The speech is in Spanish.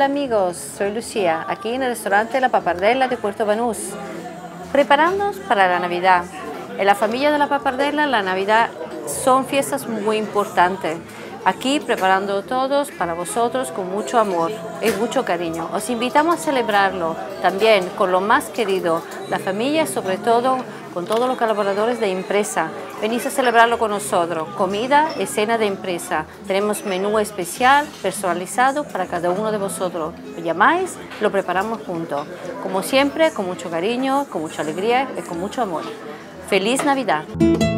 amigos, soy Lucía, aquí en el restaurante La Papardella de Puerto Banús, preparándonos para la Navidad. En la familia de La Papardella, la Navidad son fiestas muy importantes. Aquí preparando todos para vosotros con mucho amor y mucho cariño. Os invitamos a celebrarlo también con lo más querido, la familia, sobre todo con todos los colaboradores de empresa. Venís a celebrarlo con nosotros, comida y cena de empresa. Tenemos menú especial, personalizado para cada uno de vosotros. Lo llamáis, lo preparamos juntos. Como siempre, con mucho cariño, con mucha alegría y con mucho amor. ¡Feliz Navidad!